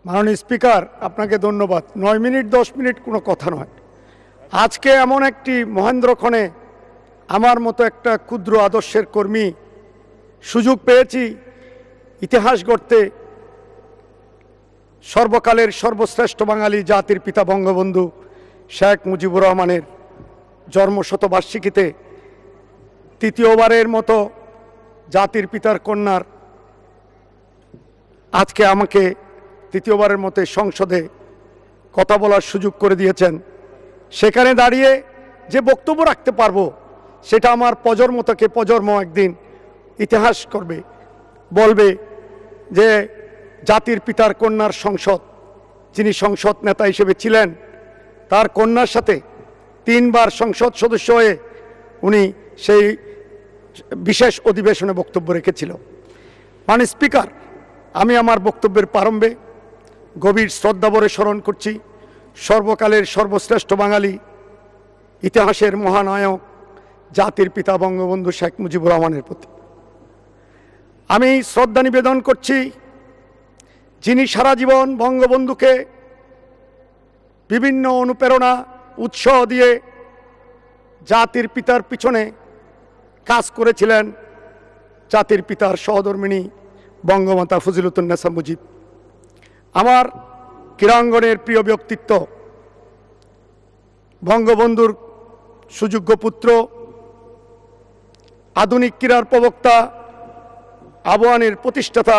মাননীয় স্পিকার, আপনাকে ধন্যবাদ। 9 মিনিট 10 মিনিট কোনো কথা নয়। আজকে এমন একটি মহেন্দ্রক্ষণে আমার মতো একটা ক্ষুদ্র আদর্শের কর্মী সুযোগ পেয়েছি ইতিহাস গড়তে। সর্বকালের সর্বশ্রেষ্ঠ বাঙালি জাতির পিতা বঙ্গবন্ধু শেখ মুজিবুর রহমানের জন্মশতবার্ষিকীতে তৃতীয়বারের মতো জাতির পিতার কন্যার আজকে আমাকে তৃতীয়বারের মতো সংসদে কথা বলার সুযোগ করে দিয়েছেন। সেখানে দাঁড়িয়ে যে বক্তব্য রাখতে পারবো সেটা আমার প্রজন্ম থেকে প্রজন্ম একদিন ইতিহাস করবে, বলবে যে জাতির পিতার কন্যার সংসদ, যিনি সংসদ নেতা হিসেবে ছিলেন, তার কন্যার সাথে 3 বার সংসদ সদস্য হয়ে উনি সেই বিশেষ অধিবেশনে বক্তব্য রেখেছিল। মাননীয় স্পিকার, আমি আমার বক্তব্যের প্রারম্ভে গভীর শ্রদ্ধাভরে স্মরণ করছি সর্বকালের সর্বশ্রেষ্ঠ বাঙালি, ইতিহাসের মহানায়ক, জাতির পিতা বঙ্গবন্ধু শেখ মুজিবুর রহমানের প্রতি। আমি শ্রদ্ধা নিবেদন করছি যিনি সারা জীবন বঙ্গবন্ধুকে বিভিন্ন অনুপ্রেরণা উৎসাহ দিয়ে জাতির পিতার পিছনে কাজ করেছিলেন, জাতির পিতার সহধর্মিণী বঙ্গমাতা ফজিলতুন্নেসা মুজিব। আমার ক্রীড়াঙ্গনের প্রিয় ব্যক্তিত্ব, বঙ্গবন্ধুর সুযোগ্য পুত্র, আধুনিক ক্রীড়ার প্রবক্তা, আবাহনীর প্রতিষ্ঠাতা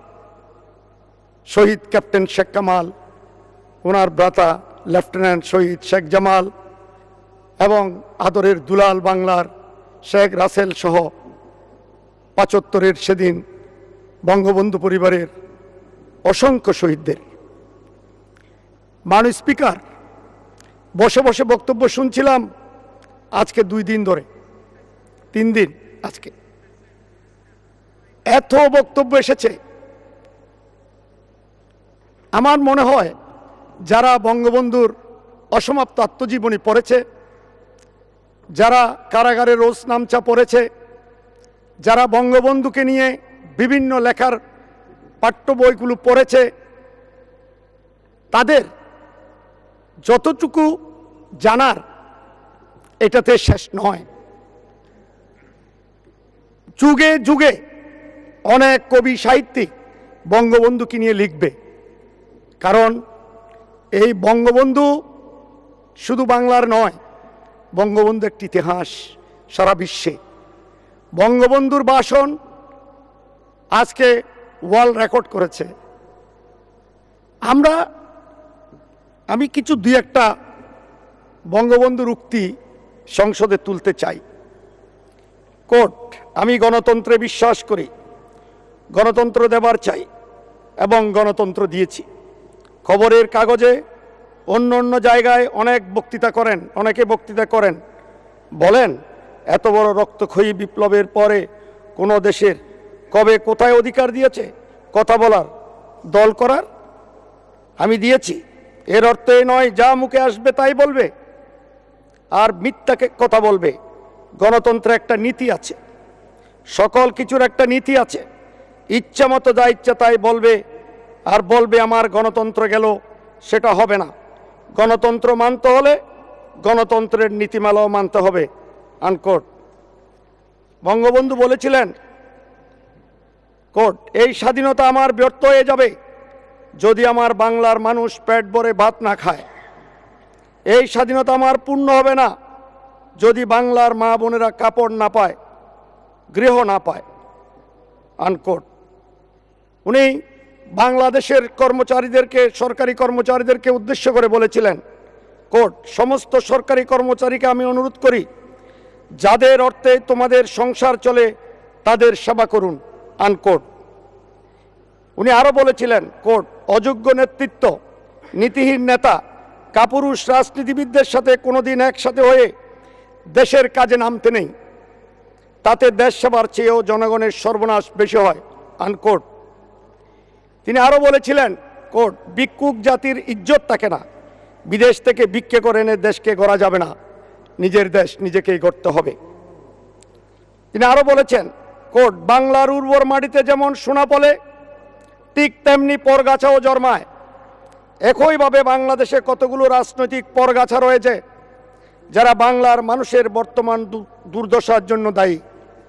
শহীদ ক্যাপ্টেন শেখ কামাল, ওনার ভ্রাতা লেফটেন্যান্ট শহীদ শেখ জামাল এবং আদরের দুলাল বাংলার শেখ রাসেল সহ 75-এর সেদিন বঙ্গবন্ধু পরিবারের অসংখ্য শহীদদের। মাননীয় স্পিকার, বসে বসে বক্তব্য শুনছিলাম আজকে 2 দিন ধরে, 3 দিন, আজকে এত বক্তব্য এসেছে। আমার মনে হয় যারা বঙ্গবন্ধুর অসমাপ্ত আত্মজীবনী পড়েছে, যারা কারাগারে রোজ নামচা পড়েছে, যারা বঙ্গবন্ধুকে নিয়ে বিভিন্ন লেখার পাঠ্য বইগুলো পড়েছে, তাদের যতটুকু জানার এটাতে শেষ নয়। যুগে যুগে অনেক কবি সাহিত্যিক বঙ্গবন্ধুকে নিয়ে লিখবে, কারণ এই বঙ্গবন্ধু শুধু বাংলার নয়, বঙ্গবন্ধু একটি ইতিহাস সারা বিশ্বে। বঙ্গবন্ধুর ভাষণ আজকে ওয়ার্ল্ড রেকর্ড করেছে। আমি কিছু 2-1টা বঙ্গবন্ধুর উক্তি সংসদে তুলতে চাই। কোর্ট, আমি গণতন্ত্রে বিশ্বাস করি, গণতন্ত্র দেবার চাই এবং গণতন্ত্র দিয়েছি। খবরের কাগজে অন্য অন্য জায়গায় অনেকে বক্তৃতা করেন, বলেন এত বড় রক্তক্ষয়ী বিপ্লবের পরে কোনো দেশের কবে কোথায় অধিকার দিয়েছে কথা বলার, দল করার? আমি দিয়েছি। এর অর্থ এই নয় যা মুখে আসবে তাই বলবে আর মিথ্যাকে কথা বলবে। গণতন্ত্রে একটা নীতি আছে, সকল কিছুর একটা নীতি আছে। ইচ্ছা মতো যা ইচ্ছা তাই বলবে আর বলবে আমার গণতন্ত্র গেল, সেটা হবে না। গণতন্ত্র মানতে হলে গণতন্ত্রের নীতিমালাও মানতে হবে। আনকোট। বঙ্গবন্ধু বলেছিলেন, কোট, এই স্বাধীনতা আমার ব্যর্থ হয়ে যাবে যদি আমার বাংলার মানুষ পেট ভরে ভাত না খায়। এই স্বাধীনতা আমার পূর্ণ হবে না যদি বাংলার মা বোনেরা কাপড় না পায়, গৃহ না পায়। আনকোট। উনি বাংলাদেশের কর্মচারীদেরকে, সরকারি কর্মচারীদেরকে উদ্দেশ্য করে বলেছিলেন, কোট, সমস্ত সরকারি কর্মচারীকে আমি অনুরোধ করি যাদের অর্থে তোমাদের সংসার চলে তাদের সেবা করুন। আনকোট। উনি আরও বলেছিলেন, কোট, অযোগ্য নেতৃত্ব, নীতিহীন নেতা, কাপুরুষ রাজনীতিবিদদের সাথে কোনোদিন একসাথে হয়ে দেশের কাজে নামতে নেই, তাতে দেশ সেবার চেয়েও জনগণের সর্বনাশ বেশি হয়। আনকোট। তিনি আরও বলেছিলেন, কোট, ভিক্ষুক জাতির ইজ্জত থাকে না, বিদেশ থেকে ভিক্ষে করে এনে দেশকে গড়া যাবে না, নিজের দেশ নিজেকেই গড়তে হবে। তিনি আরও বলেছেন, কোট, বাংলার উর্বর মাটিতে যেমন সোনা ফলে ঠিক তেমনি পরগাছাও জন্মায়, একইভাবে বাংলাদেশে কতগুলো রাজনৈতিক পরগাছা রয়েছে যারা বাংলার মানুষের বর্তমান দুর্দশার জন্য দায়ী।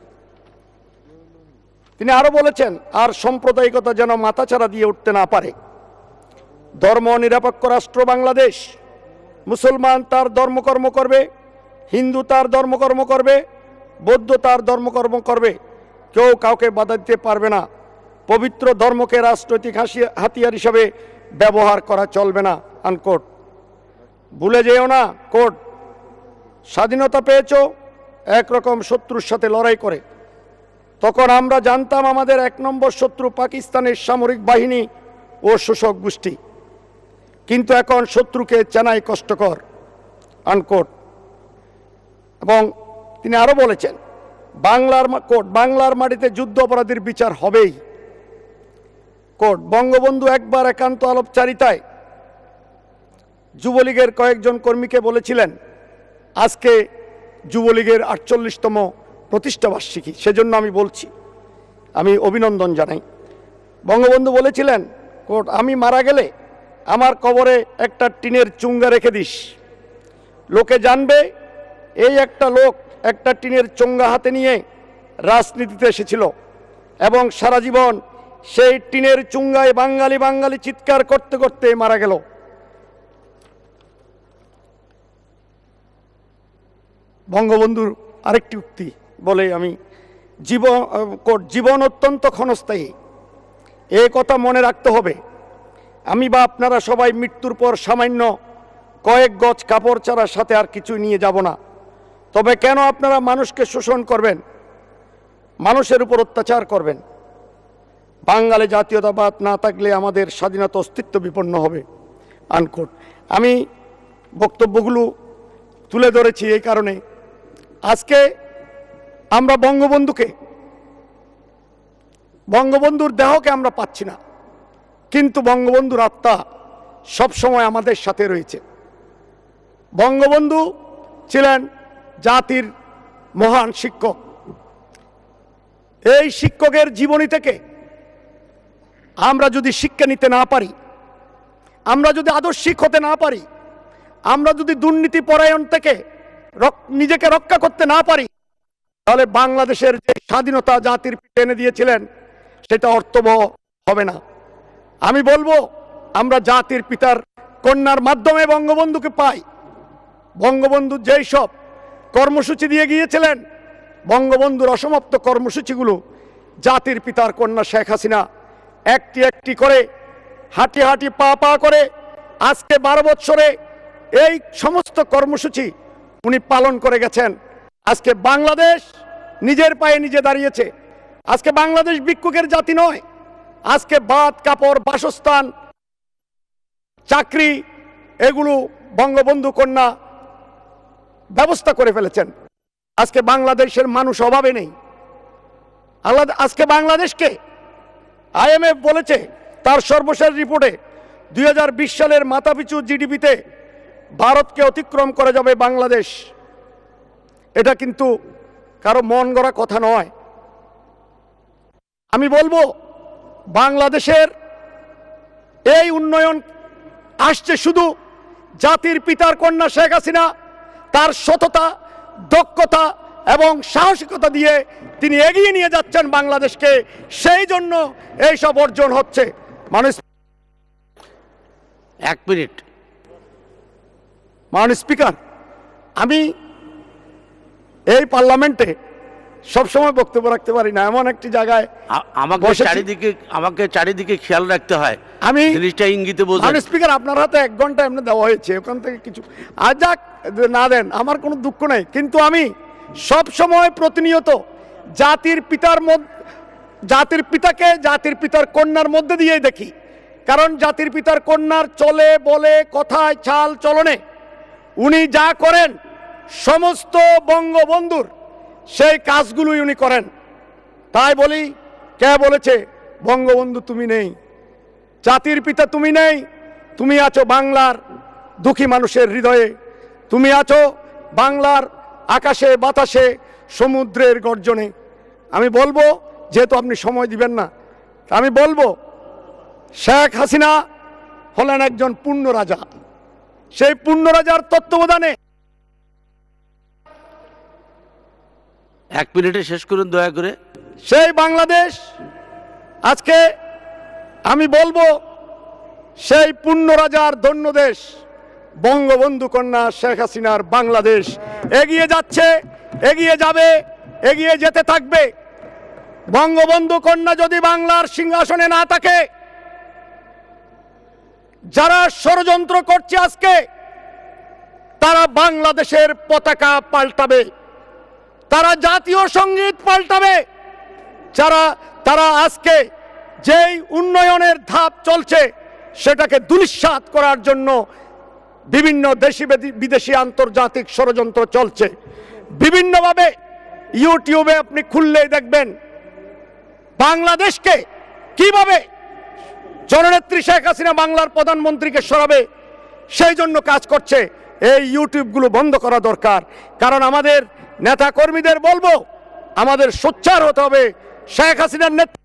তিনি আরো বলেছেন, আর সাম্প্রদায়িকতা যেন মাথাচাড়া দিয়ে উঠতে না পারে। ধর্ম নিরপেক্ষ রাষ্ট্র বাংলাদেশ। মুসলমান তার ধর্মকর্ম করবে, হিন্দু তার ধর্মকর্ম করবে, বৌদ্ধ তার ধর্মকর্ম করবে, কেউ কাউকে বাধা দিতে পারবে না। পবিত্র ধর্মকে রাজনৈতিক হাতিয়ার হিসাবে ব্যবহার করা চলবে না। আনকোট। ভুলে যেও না, কোট, স্বাধীনতা পেয়েছ একরকম শত্রুর সাথে লড়াই করে। তখন আমরা জানতাম আমাদের 1 নম্বর শত্রু পাকিস্তানের সামরিক বাহিনী ও শোষক গোষ্ঠী, কিন্তু এখন শত্রুকে চেনাই কষ্টকর। আনকোট। এবং তিনি আরো বলেছেন, বাংলার মাটিতে যুদ্ধ অপরাধীর বিচার হবেই। কোট। বঙ্গবন্ধু একবার একান্ত আলাপচারিতায় যুবলীগের কয়েকজন কর্মীকে বলেছিলেন, আজকে যুবলীগের 48তম প্রতিষ্ঠাবার্ষিকী, সেজন্য আমি বলছি, আমি অভিনন্দন জানাই। বঙ্গবন্ধু বলেছিলেন, কোট, আমি মারা গেলে আমার কবরে একটা টিনের চুঙ্গা রেখে দিস, লোকে জানবে এই একটা লোক একটা টিনের চোঙ্গা হাতে নিয়ে রাজনীতিতে এসেছিল এবং সারা জীবন সেই টিনের চুঙ্গায় বাঙালি বাঙালি চিৎকার করতে করতে মারা গেল। বঙ্গবন্ধুর আরেকটি উক্তি বলে আমি, জীবন অত্যন্ত ক্ষণস্থায়ী, এই কথা মনে রাখতে হবে। আমি বা আপনারা সবাই মৃত্যুর পর সামান্য কয়েক গজ কাপড় ছাড়া সাথে আর কিছুই নিয়ে যাব না। তবে কেন আপনারা মানুষকে শোষণ করবেন, মানুষের উপর অত্যাচার করবেন? বাঙালি জাতীয়তাবাদ না থাকলে আমাদের স্বাধীনতা অস্তিত্ব বিপন্ন হবে। আনকোট। আমি বক্তব্যগুলো তুলে ধরেছি এই কারণে, আজকে আমরা বঙ্গবন্ধুর দেহকে আমরা পাচ্ছি না, কিন্তু বঙ্গবন্ধুর আত্মা সবসময় আমাদের সাথে রয়েছে। বঙ্গবন্ধু ছিলেন জাতির মহান শিক্ষক। এই শিক্ষকের জীবনী থেকে আমরা যদি শিক্ষা নিতে না পারি, আমরা যদি আদর্শিক হতে না পারি, আমরা যদি দুর্নীতি পরায়ণ থেকে নিজেকে রক্ষা করতে না পারি, তাহলে বাংলাদেশের যে স্বাধীনতা জাতির পিতা এনে দিয়েছিলেন সেটা অর্থবহ হবে না। আমি বলবো, আমরা জাতির পিতার কন্যার মাধ্যমে বঙ্গবন্ধুকে পাই। বঙ্গবন্ধু যেই সব কর্মসূচি দিয়ে গিয়েছিলেন, বঙ্গবন্ধুর অসমাপ্ত কর্মসূচিগুলো জাতির পিতার কন্যা শেখ হাসিনা একটি একটি করে হাঁটি হাঁটি পা পা করে আজকে 12 বছরে এই সমস্ত কর্মসূচি উনি পালন করে গেছেন। আজকে বাংলাদেশ নিজের পায়ে নিজে দাঁড়িয়েছে। আজকে বাংলাদেশ ভিক্ষুকের জাতি নয়। আজকে ভাত, কাপড়, বাসস্থান, চাকরি এগুলো বঙ্গবন্ধু কন্যা ব্যবস্থা করে ফেলেছেন। আজকে বাংলাদেশের মানুষ অভাবে নেই। আজকে বাংলাদেশকে IMF বলেছে তার সর্বশেষ রিপোর্টে 2020 সালের মাথাপিছু জিডিপিতে ভারতকে অতিক্রম করে যাবে বাংলাদেশ। এটা কিন্তু কারো মন গড়া কথা নয়। আমি বলবো, বাংলাদেশের এই উন্নয়ন আসছে শুধু জাতির পিতার কন্যা শেখ হাসিনা তার সততা, দক্ষতা এবং সাহসিকতা দিয়ে তিনি এগিয়ে নিয়ে যাচ্ছেন বাংলাদেশকে, সেই জন্য এই সব অর্জন হচ্ছে। মানুষ 1 মিনিট। মাননীয় স্পিকার, আমি এই পার্লামেন্টে সবসময় বক্তব্য রাখতে পারি না, এমন একটি জায়গায় আমাকে চারিদিকে খেয়াল রাখতে হয়। আমি জিনিসটা ইঙ্গিতে বোঝাই। মাননীয় স্পিকার, আপনার হাতে 1 ঘন্টা এমনি দেওয়া হয়েছে, ওখান থেকে কিছু আর যাক না দেন, আমার কোনো দুঃখ নেই, কিন্তু আমি সব সময় প্রতিনিয়ত জাতির পিতাকে জাতির পিতার কন্যার মধ্যে দিয়েই দেখি। কারণ জাতির পিতার কন্যার চলে বলে কথায় চাল চলনে উনি যা করেন সমস্ত বঙ্গবন্ধুর সেই কাজগুলোই উনি করেন। তাই বলি, কে বলেছে বঙ্গবন্ধু তুমি নেই, জাতির পিতা তুমি নেই, তুমি আছো বাংলার দুঃখী মানুষের হৃদয়ে, তুমি আছো বাংলার আকাশে বাতাসে সমুদ্রের গর্জনে। আমি বলবো, যেহেতু আপনি সময় দিবেন না, আমি বলবো শেখ হাসিনা হলেন একজন পূর্ণ রাজা। সেই পূর্ণ রাজার তত্ত্বাবধানে 1 মিনিটে শেষ করুন দয়া করে। সেই বাংলাদেশ আজকে আমি বলবো সেই পূর্ণ রাজার ধন্য দেশ বঙ্গবন্ধু কন্যা শেখ হাসিনার বাংলাদেশ এগিয়ে যাচ্ছে, এগিয়ে যাবে, এগিয়ে যেতে থাকবে। বঙ্গবন্ধু কন্যা যদি বাংলার সিংহাসনে না থাকে, যারা ষড়যন্ত্র করছে আজকে, তারা বাংলাদেশের পতাকা পাল্টাবে, তারা জাতীয় সঙ্গীত পাল্টাবে, তারা আজকে যেই উন্নয়নের ধাপ চলছে সেটাকে দুলিশ্বাত করার জন্য বিভিন্ন দেশি বিদেশি আন্তর্জাতিক ষড়যন্ত্র চলছে বিভিন্নভাবে। ইউটিউবে আপনি খুললেই দেখবেন বাংলাদেশকে কিভাবে জননেত্রী শেখ হাসিনা বাংলার প্রধানমন্ত্রীকে সরাবে, সেই জন্য কাজ করছে। এই ইউটিউবগুলো বন্ধ করা দরকার। কারণ আমাদের নেতা কর্মীদের বলবো, আমাদের সোচ্চার হতে হবে। শেখ হাসিনার নেতৃত্বে